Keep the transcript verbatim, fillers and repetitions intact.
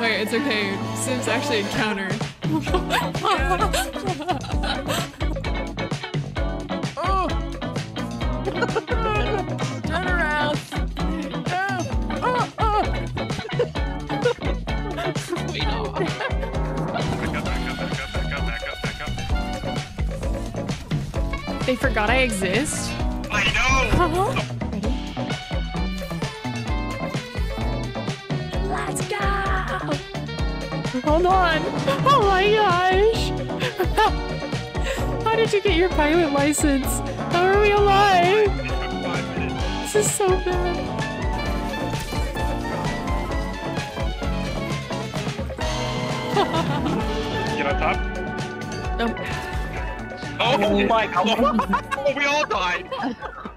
Wait, it's okay. Sim's actually encountered. Oh! Turn around! No! Oh, oh. Wait, no. Back up, back up, back up, back up, back up, back up. They forgot I exist? I know! Let's go! Hold on. Oh my gosh. How did you get your pilot license? How are we alive? It took five minutes. This is so bad. Get on top. Um, Oh, Oh my god. oh, we all died.